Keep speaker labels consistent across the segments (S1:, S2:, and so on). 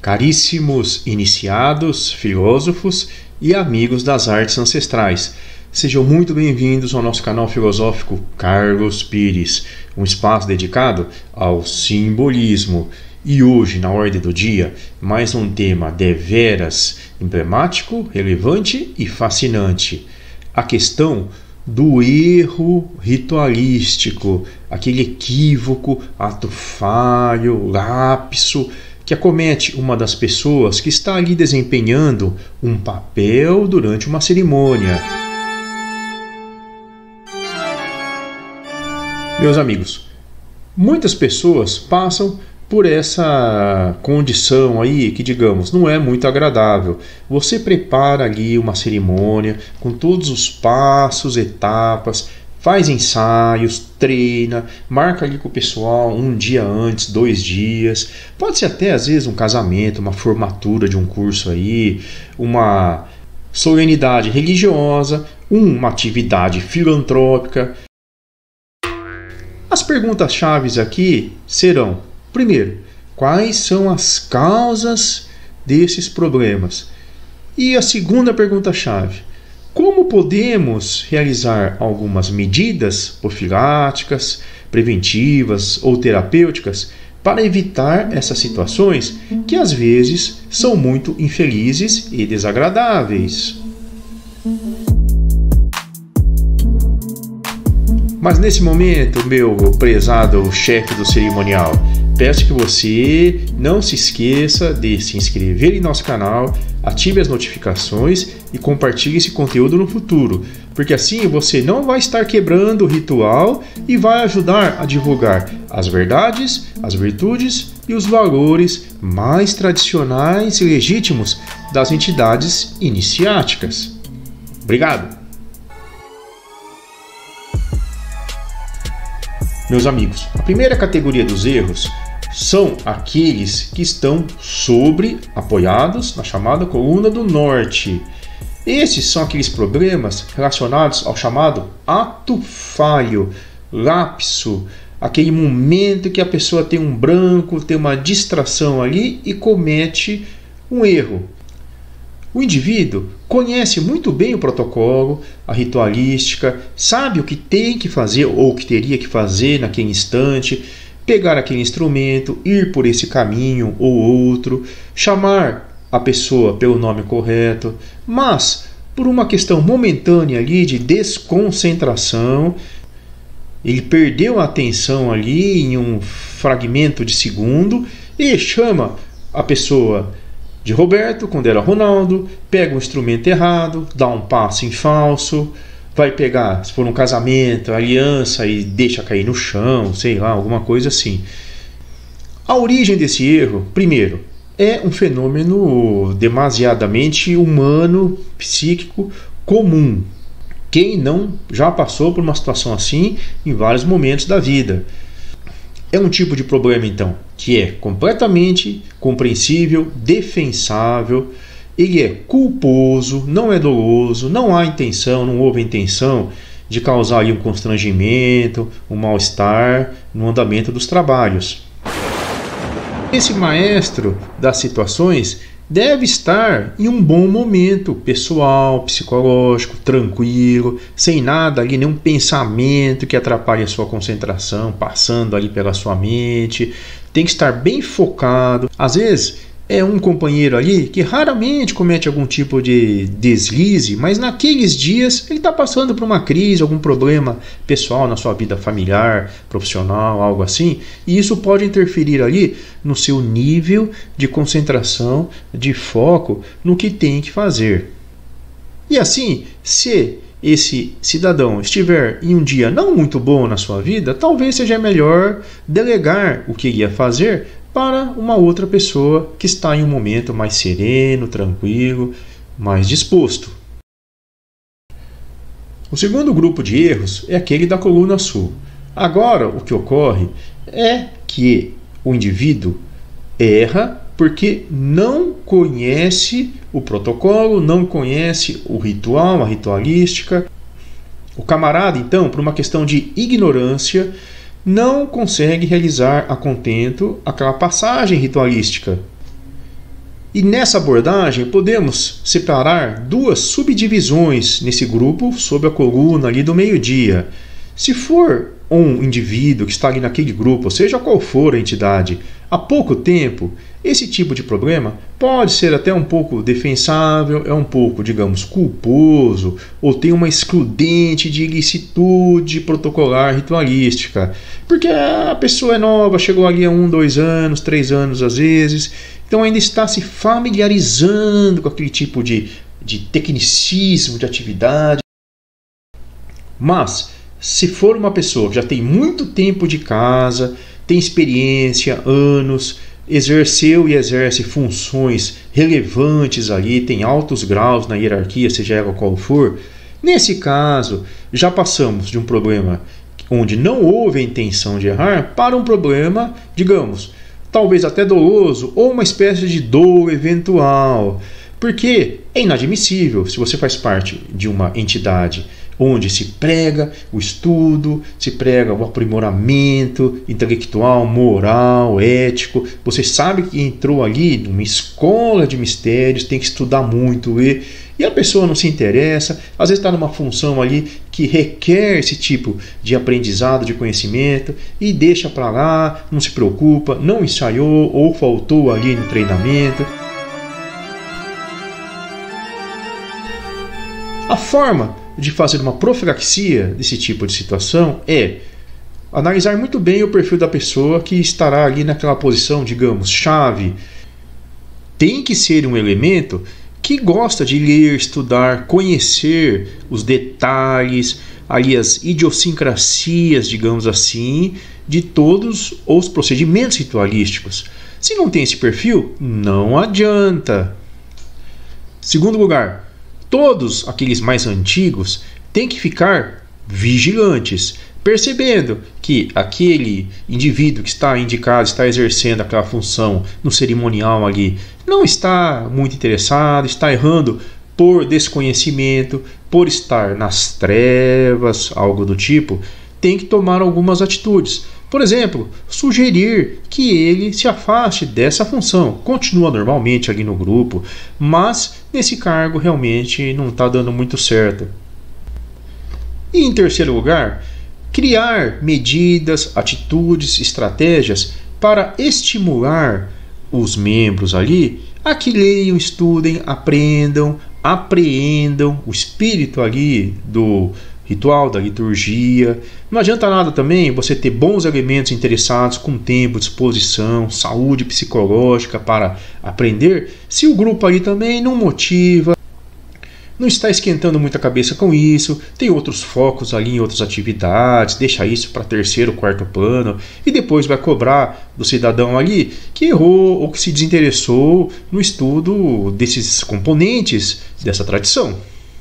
S1: Caríssimos iniciados, filósofos e amigos das artes ancestrais, sejam muito bem-vindos ao nosso canal filosófico Carlos Pires, um espaço dedicado ao simbolismo. E hoje, na ordem do dia, mais um tema deveras emblemático, relevante e fascinante: a questão do erro ritualístico, aquele equívoco, ato falho, lapso, que acomete uma das pessoas que está ali desempenhando um papel durante uma cerimônia. Meus amigos, muitas pessoas passam por essa condição aí que, digamos, não é muito agradável. Você prepara ali uma cerimônia com todos os passos, etapas, faz ensaios, treina, marca ali com o pessoal um dia antes, 2 dias. Pode ser até às vezes um casamento, uma formatura de um curso aí, uma solenidade religiosa, uma atividade filantrópica. As perguntas-chave aqui serão: primeiro, quais são as causas desses problemas? E a segunda pergunta-chave: como podemos realizar algumas medidas profiláticas, preventivas ou terapêuticas para evitar essas situações que às vezes são muito infelizes e desagradáveis? Mas nesse momento, meu prezado chefe do cerimonial, peço que você não se esqueça de se inscrever em nosso canal, ative as notificações e compartilhe esse conteúdo no futuro, porque assim você não vai estar quebrando o ritual e vai ajudar a divulgar as verdades, as virtudes e os valores mais tradicionais e legítimos das entidades iniciáticas. Obrigado! Meus amigos, a primeira categoria dos erros são aqueles que estão apoiados na chamada coluna do norte. Esses são aqueles problemas relacionados ao chamado ato falho, lapso, aquele momento que a pessoa tem um branco, tem uma distração ali e comete um erro. O indivíduo conhece muito bem o protocolo, a ritualística, sabe o que tem que fazer ou o que teria que fazer naquele instante, pegar aquele instrumento, ir por esse caminho ou outro, chamar a pessoa pelo nome correto, mas por uma questão momentânea ali de desconcentração, ele perdeu a atenção ali em um fragmento de segundo e chama a pessoa de Roberto, quando era Ronaldo, pega o instrumento errado, dá um passo em falso, vai pegar, se for um casamento, a aliança e deixa cair no chão, sei lá, alguma coisa assim. A origem desse erro, primeiro, é um fenômeno demasiadamente humano, psíquico, comum. Quem não já passou por uma situação assim em vários momentos da vida? É um tipo de problema, então, que é completamente compreensível, defensável, ele é culposo, não é doloso, não há intenção, não houve intenção de causar ali um constrangimento, um mal-estar no andamento dos trabalhos. Esse maestro das situações deve estar em um bom momento pessoal, psicológico, tranquilo, sem nada ali, nenhum pensamento que atrapalhe a sua concentração, passando ali pela sua mente. Tem que estar bem focado. Às vezes é um companheiro ali que raramente comete algum tipo de deslize, mas naqueles dias ele está passando por uma crise, algum problema pessoal na sua vida familiar, profissional, algo assim, e isso pode interferir ali no seu nível de concentração, de foco no que tem que fazer. E assim, se esse cidadão estiver em um dia não muito bom na sua vida, talvez seja melhor delegar o que ia fazer para uma outra pessoa que está em um momento mais sereno, tranquilo, mais disposto. O segundo grupo de erros é aquele da coluna sul. Agora, o que ocorre é que o indivíduo erra porque não conhece o protocolo, não conhece o ritual, a ritualística. O camarada, então, por uma questão de ignorância, não consegue realizar a contento aquela passagem ritualística. E nessa abordagem podemos separar duas subdivisões nesse grupo sob a coluna ali do meio-dia. Se for um indivíduo que está ali naquele grupo, seja qual for a entidade, há pouco tempo, esse tipo de problema pode ser até um pouco defensável, é um pouco, digamos, culposo, ou tem uma excludente de ilicitude protocolar ritualística. Porque a pessoa é nova, chegou ali há 1, 2 anos, 3 anos às vezes, então ainda está se familiarizando com aquele tipo de tecnicismo, de atividade. Mas, se for uma pessoa que já tem muito tempo de casa, tem experiência, anos, exerceu e exerce funções relevantes ali, tem altos graus na hierarquia, seja ela qual for, nesse caso, já passamos de um problema onde não houve a intenção de errar para um problema, digamos, talvez até doloso ou uma espécie de dolo eventual. Porque é inadmissível, se você faz parte de uma entidade onde se prega o estudo, se prega o aprimoramento intelectual, moral, ético. Você sabe que entrou ali numa escola de mistérios, tem que estudar muito, ler, e a pessoa não se interessa, às vezes está numa função ali que requer esse tipo de aprendizado, de conhecimento, e deixa para lá, não se preocupa, não ensaiou ou faltou ali no treinamento. A forma de fazer uma profilaxia desse tipo de situação é analisar muito bem o perfil da pessoa que estará ali naquela posição, digamos, chave. Tem que ser um elemento que gosta de ler, estudar, conhecer os detalhes, ali as idiosincrasias, digamos assim, de todos os procedimentos ritualísticos. Se não tem esse perfil, não adianta. Segundo lugar, todos aqueles mais antigos têm que ficar vigilantes, percebendo que aquele indivíduo que está indicado, está exercendo aquela função no cerimonial ali, não está muito interessado, está errando por desconhecimento, por estar nas trevas, algo do tipo, tem que tomar algumas atitudes. Por exemplo, sugerir que ele se afaste dessa função. Continua normalmente ali no grupo, mas nesse cargo realmente não está dando muito certo. E em terceiro lugar, criar medidas, atitudes, estratégias para estimular os membros ali a que leiam, estudem, aprendam, apreendam o espírito ali do ritual, da liturgia. Não adianta nada também você ter bons elementos interessados com tempo, disposição, saúde psicológica para aprender, se o grupo ali também não motiva, não está esquentando muita cabeça com isso, tem outros focos ali em outras atividades, deixa isso para terceiro, quarto plano e depois vai cobrar do cidadão ali que errou ou que se desinteressou no estudo desses componentes dessa tradição.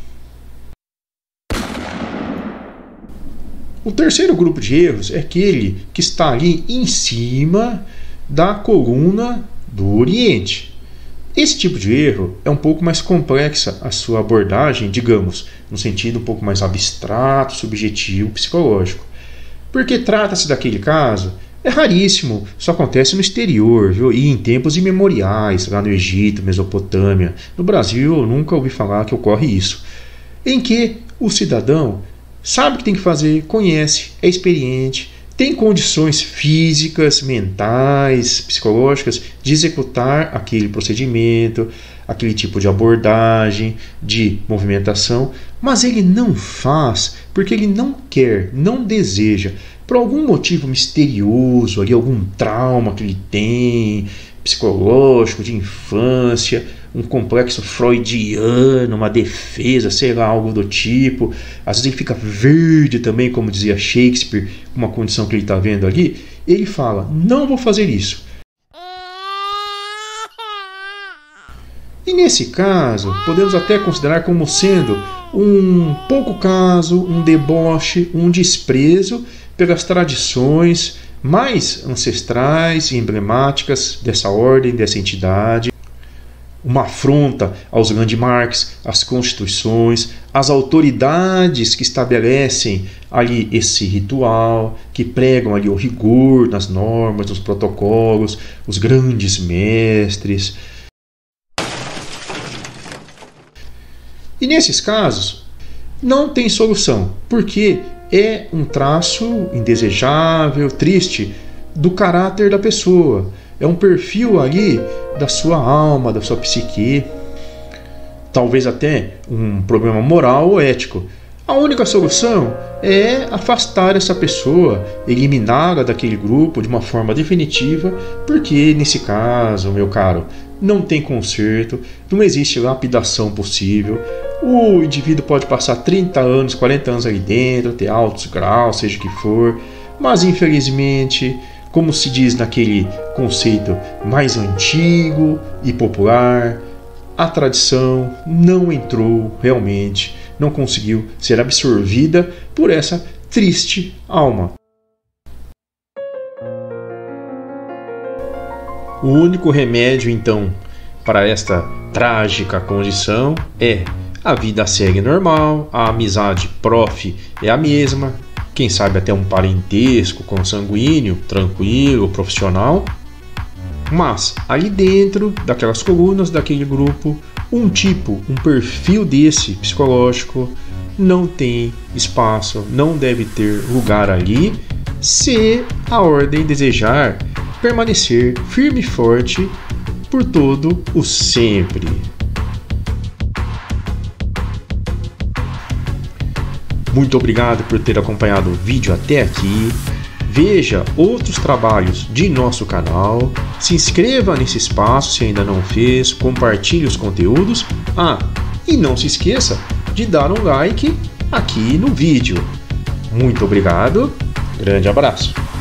S1: O terceiro grupo de erros é aquele que está ali em cima da coluna do Oriente. Esse tipo de erro é um pouco mais complexa a sua abordagem, digamos, no sentido um pouco mais abstrato, subjetivo, psicológico. Porque trata-se daquele caso, é raríssimo, só acontece no exterior, viu? E em tempos imemoriais, lá no Egito, Mesopotâmia. No Brasil eu nunca ouvi falar que ocorre isso. Em que o cidadão sabe o que tem que fazer, conhece, é experiente, tem condições físicas, mentais, psicológicas de executar aquele procedimento, aquele tipo de abordagem, de movimentação, mas ele não faz porque ele não quer, não deseja, por algum motivo misterioso, ali, algum trauma que ele tem, psicológico, de infância, um complexo freudiano, uma defesa, sei lá, algo do tipo. Às vezes ele fica verde também, como dizia Shakespeare, uma condição que ele está vendo ali. Ele fala, não vou fazer isso. E nesse caso, podemos até considerar como sendo um pouco caso, um deboche, um desprezo pelas tradições mais ancestrais e emblemáticas dessa ordem, dessa entidade. Uma afronta aos landmarks, às constituições, às autoridades que estabelecem ali esse ritual, que pregam ali o rigor nas normas, nos protocolos, os grandes mestres. E nesses casos, não tem solução, porque é um traço indesejável, triste, do caráter da pessoa. É um perfil ali da sua alma, da sua psique, talvez até um problema moral ou ético. A única solução é afastar essa pessoa, eliminá-la daquele grupo de uma forma definitiva, porque nesse caso, meu caro, não tem conserto, não existe lapidação possível. O indivíduo pode passar 30 anos, 40 anos ali dentro, ter altos graus, seja o que for, mas infelizmente, como se diz naquele conceito mais antigo e popular, a tradição não entrou realmente, não conseguiu ser absorvida por essa triste alma. O único remédio, então, para esta trágica condição é: a vida segue normal, a amizade prof é a mesma, quem sabe até um parentesco consanguíneo, tranquilo, profissional, mas ali dentro daquelas colunas daquele grupo, um perfil desse psicológico não tem espaço, não deve ter lugar ali, se a ordem desejar permanecer firme e forte por todo o sempre. Muito obrigado por ter acompanhado o vídeo até aqui. Veja outros trabalhos de nosso canal, se inscreva nesse espaço se ainda não fez, compartilhe os conteúdos. E não se esqueça de dar um like aqui no vídeo. Muito obrigado, grande abraço.